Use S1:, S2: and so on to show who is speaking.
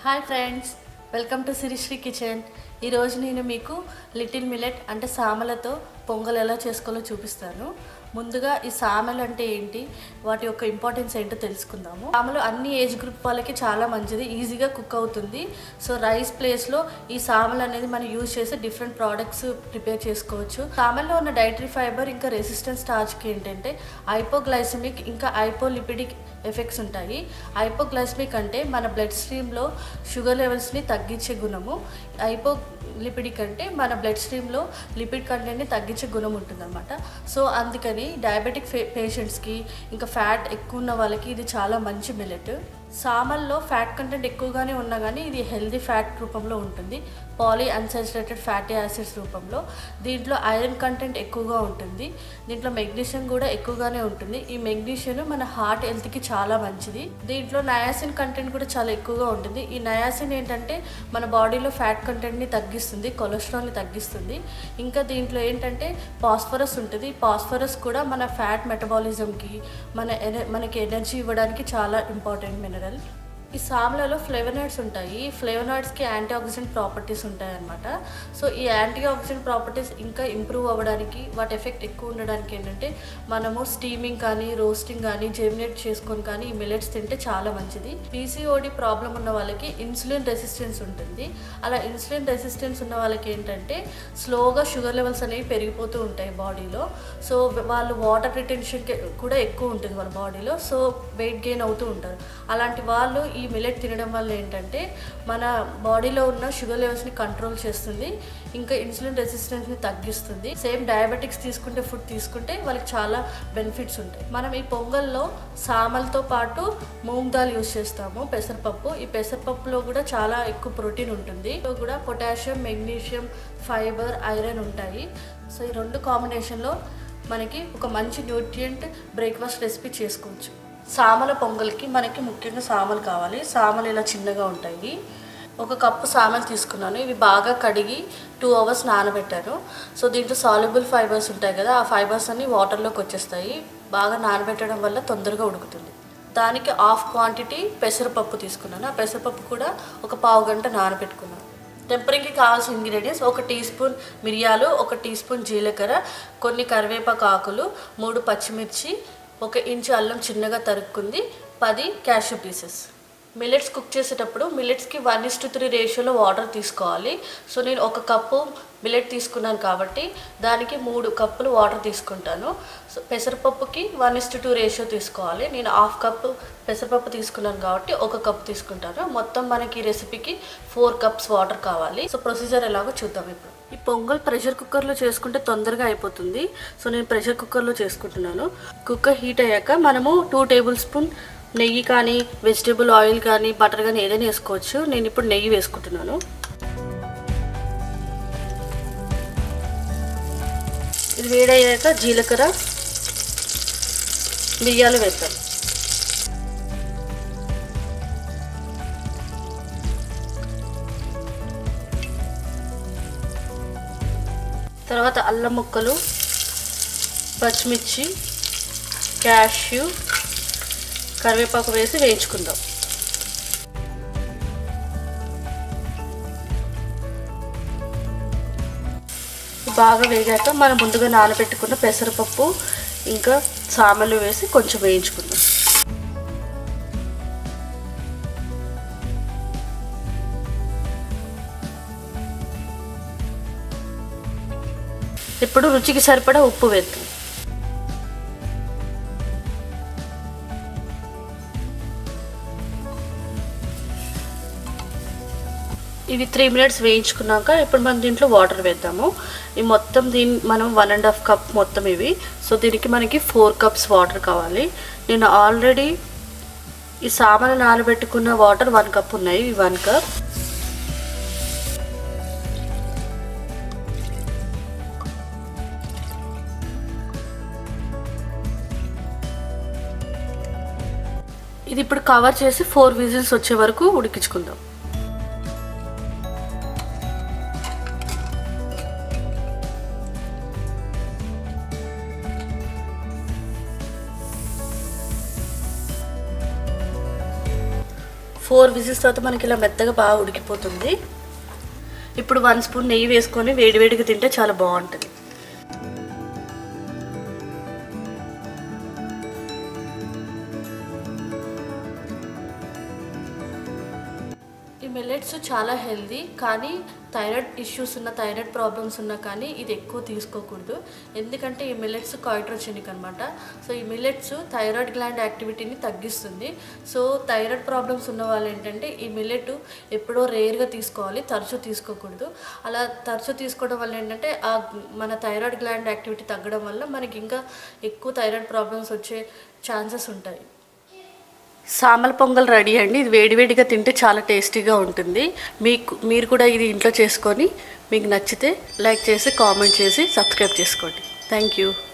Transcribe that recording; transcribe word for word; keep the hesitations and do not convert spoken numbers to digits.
S1: Hi friends, welcome to Sirishri kitchen. ఈరోజు నేను మీకు లిటిల్ మిల్లెట్ అంటే సామలతో పొంగల్ ఎలా చేసుకోవాలో చూపిస్తాను. ముందుగా ఈ సామలు అంటే ఏంటి, వాటి యొక్క ఇంపార్టెన్స్ ఏంటో తెలుసుకుందాము. సామలు అన్ని ఏజ్ గ్రూప్ వాళ్ళకి చాలా మంచిది, ఈజీగా కుక్ అవుతుంది. సో రైస్ ప్లేస్లో ఈ సామలు అనేది మనం యూజ్ చేసి డిఫరెంట్ ప్రోడక్ట్స్ ప్రిపేర్ చేసుకోవచ్చు. సామల్లో ఉన్న డైటరీ ఫైబర్ ఇంకా రెసిస్టెంట్ స్టార్చ్కి ఏంటంటే హైపోగ్లైసెమిక్ ఇంకా హైపోలిపిడిక్ ఎఫెక్ట్స్ ఉంటాయి. హైపోగ్లైసెమిక్ అంటే మన బ్లడ్ స్ట్రీమ్లో షుగర్ లెవెల్స్ని తగ్గించే గుణము, హైపోలిపిడిక్ అంటే మన బ్లడ్ స్ట్రీమ్లో లిపిడ్ కంటెంట్ని తగ్గించే గుణం ఉంటుందన్నమాట. సో అందుకని డయాబెటిక్ పేషెంట్స్కి ఇంకా ఫ్యాట్ ఎక్కువ ఉన్న వాళ్ళకి ఇది చాలా మంచి మిల్లెట్. సామల్లో ఫ్యాట్ కంటెంట్ ఎక్కువగానే ఉన్నా కానీ ఇది హెల్దీ ఫ్యాట్ రూపంలో ఉంటుంది, పాలీ అన్సాచురేటెడ్ ఫ్యాటీ యాసిడ్స్ రూపంలో. దీంట్లో ఐరన్ కంటెంట్ ఎక్కువగా ఉంటుంది, దీంట్లో మెగ్నీషియం కూడా ఎక్కువగానే ఉంటుంది. ఈ మెగ్నీషియం మన హార్ట్ హెల్త్కి చాలా మంచిది. దీంట్లో నయాసిన్ కంటెంట్ కూడా చాలా ఎక్కువగా ఉంటుంది. ఈ నయాసిన్ ఏంటంటే మన బాడీలో ఫ్యాట్ కంటెంట్ని తగ్గిస్తుంది, కొలెస్ట్రాల్ని తగ్గిస్తుంది. ఇంకా దీంట్లో ఏంటంటే ఫాస్ఫరస్ ఉంటుంది. ఫాస్ఫరస్ కూడా మన ఫ్యాట్ మెటబాలిజంకి, మన ఎన మనకి ఎనర్జీ ఇవ్వడానికి చాలా ఇంపార్టెంట్ మినరల్. ఈ సామలలో ఫ్లేవనాయిడ్స్ ఉంటాయి. ఈ ఫ్లేవనాయిడ్స్కి యాంటీ ఆక్సిడెంట్ ప్రాపర్టీస్ ఉంటాయి అన్నమాట. సో ఈ యాంటీ ఆక్సిడెంట్ ప్రాపర్టీస్ ఇంకా ఇంప్రూవ్ అవ్వడానికి, వాటి ఎఫెక్ట్ ఎక్కువ ఉండడానికి ఏంటంటే మనము స్టీమింగ్ కానీ, రోస్టింగ్ కానీ, జెమినేట్ చేసుకొని కానీ ఈ మిల్లెట్స్ తింటే చాలా మంచిది. పీసీఓడి ప్రాబ్లం ఉన్న వాళ్ళకి ఇన్సులిన్ రెసిస్టెన్స్ ఉంటుంది. అలా ఇన్సులిన్ రెసిస్టెన్స్ ఉన్న వాళ్ళకి ఏంటంటే స్లోగా షుగర్ లెవెల్స్ అనేవి పెరిగిపోతూ ఉంటాయి బాడీలో. సో వాళ్ళు వాటర్ రిటెన్షన్ కూడా ఎక్కువ ఉంటుంది వాళ్ళ బాడీలో. సో వెయిట్ గెయిన్ అవుతూ ఉంటారు. అలాంటి వాళ్ళు ఈ మిల్లెట్ తినడం వల్ల ఏంటంటే మన బాడీలో ఉన్న షుగర్ లెవెల్స్ని కంట్రోల్ చేస్తుంది, ఇంకా ఇన్సులిన్ రెసిస్టెన్స్ని తగ్గిస్తుంది. సేమ్ డయాబెటిక్స్ తీసుకుంటే ఫుడ్ తీసుకుంటే వాళ్ళకి చాలా బెనిఫిట్స్ ఉంటాయి. మనం ఈ పొంగల్లో సామలతో పాటు మూంగ్ దాల్ యూజ్ చేస్తాము, పెసరపప్పు. ఈ పెసరపప్పులో కూడా చాలా ఎక్కువ ప్రోటీన్ ఉంటుంది, కూడా పొటాషియం, మెగ్నీషియం, ఫైబర్, ఐరన్ ఉంటాయి. సో ఈ రెండు కాంబినేషన్లో మనకి ఒక మంచి న్యూట్రియంట్ బ్రేక్ఫాస్ట్ రెసిపీ చేసుకోవచ్చు. సామల పొంగల్కి మనకి ముఖ్యంగా సామలు కావాలి. సామలు ఇలా చిన్నగా ఉంటాయి. ఒక కప్పు సామలు తీసుకున్నాను. ఇవి బాగా కడిగి టూ అవర్స్ నానబెట్టాను. సో దీంట్లో సాల్యుబుల్ ఫైబర్స్ ఉంటాయి కదా, ఆ ఫైబర్స్ అన్ని వాటర్లోకి వచ్చేస్తాయి. బాగా నానబెట్టడం వల్ల తొందరగా ఉడుకుతుంది. దానికి హాఫ్ క్వాంటిటీ పెసరపప్పు తీసుకున్నాను. ఆ పెసరపప్పు కూడా ఒక పావు గంట నానబెట్టుకున్నాను. టెంపరింగ్కి కావాల్సిన ఇంగ్రీడియంట్స్: ఒక టీ స్పూన్ మిరియాలు, ఒక టీ స్పూన్ జీలకర్ర, కొన్ని కరివేపాకు ఆకులు, మూడు పచ్చిమిర్చి, ఒక ఇంచు అల్లం చిన్నగా తరుక్కుంది, పది క్యాష్యూ పీసెస్. మిల్లెట్స్ కుక్ చేసేటప్పుడు మిల్లెట్స్కి వన్ ఇస్ టు త్రీ రేషియోలో వాటర్ తీసుకోవాలి. సో నేను ఒక కప్పు మిల్లెట్ తీసుకున్నాను కాబట్టి దానికి మూడు కప్పులు వాటర్ తీసుకుంటాను. సో పెసరపప్పుకి one is to two ratio తీసుకోవాలి. నేను హాఫ్ కప్పు పెసరపప్పు తీసుకున్నాను కాబట్టి ఒక కప్పు తీసుకుంటాను. మొత్తం మనకి ఈ రెసిపీకి ఫోర్ కప్స్ వాటర్ కావాలి. సో ప్రొసీజర్ ఎలాగో చూద్దాం ఇప్పుడు. ఈ పొంగల్ ప్రెషర్ కుక్కర్లో చేసుకుంటే తొందరగా అయిపోతుంది. సో నేను ప్రెషర్ కుక్కర్లో చేసుకుంటున్నాను. కుక్కర్ హీట్ అయ్యాక మనము టూ టేబుల్ స్పూన్ నెయ్యి కానీ, వెజిటేబుల్ ఆయిల్ కానీ, బటర్ కానీ ఏదైనా వేసుకోవచ్చు. నేను ఇప్పుడు నెయ్యి వేసుకుంటున్నాను. ఇది వేడయ్యాక జీలకర్ర, మిరియాలు వేస్తాను. తర్వాత అల్లం ముక్కలు, పచ్చిమిర్చి, క్యాష్యూ, కరివేపాకు వేసి వేయించుకుందాం. బాగా వేగాక మనం ముందుగా నానబెట్టుకున్న పెసరపప్పు ఇంకా సామలు వేసి కొంచెం వేయించుకుందాం. ఇప్పుడు రుచికి సరిపడా ఉప్పు వేద్దాం. ఇవి త్రీ మినిట్స్ వేయించుకున్నాక ఇప్పుడు మనం దీంట్లో వాటర్ వేద్దాము. ఈ మొత్తం దీని మనం వన్ అండ్ హాఫ్ కప్ మొత్తం ఇవి. సో దీనికి మనకి ఫోర్ కప్స్ వాటర్ కావాలి. నేను ఆల్రెడీ ఈ సామాను నానబెట్టుకున్న వాటర్ వన్ కప్ ఉన్నాయి, ఇవి వన్ కప్. ఇది ఇప్పుడు కవర్ చేసి ఫోర్ విజిల్స్ వచ్చే వరకు ఉడికించుకుందాం. ఫోర్ విజిల్స్ తర్వాత మనకి ఇలా మెత్తగా బాగా ఉడికిపోతుంది. ఇప్పుడు వన్ స్పూన్ నెయ్యి వేసుకొని వేడివేడిగా తింటే చాలా బాగుంటుంది. ఈ మిల్లెట్స్ చాలా హెల్దీ, కానీ థైరాయిడ్ ఇష్యూస్ ఉన్న థైరాయిడ్ ప్రాబ్లమ్స్ ఉన్నా కానీ ఇది ఎక్కువ తీసుకోకూడదు. ఎందుకంటే ఈ మిల్లెట్స్ కాయిట్రోజెనిక్ అనమాట. సో ఈ మిల్లెట్స్ థైరాయిడ్ గ్లాండ్ యాక్టివిటీని తగ్గిస్తుంది. సో థైరాయిడ్ ప్రాబ్లమ్స్ ఉన్న వాళ్ళు ఏంటంటే ఈ మిల్లెట్ ఎప్పుడో రేర్గా తీసుకోవాలి, తరచూ తీసుకోకూడదు. అలా తరచూ తీసుకోవడం వల్ల ఏంటంటే ఆ మన థైరాయిడ్ గ్లాండ్ యాక్టివిటీ తగ్గడం వల్ల మనకి ఇంకా ఎక్కువ థైరాయిడ్ ప్రాబ్లమ్స్ వచ్చే ఛాన్సెస్ ఉంటాయి. సామల పొంగల్ రెడీ అండి. ఇది వేడివేడిగా తింటే చాలా టేస్టీగా ఉంటుంది. మీకు మీరు కూడా ఇది ఇంట్లో చేసుకొని మీకు నచ్చితే లైక్ చేసి కామెంట్ చేసి సబ్స్క్రైబ్ చేసుకోండి. Thank you.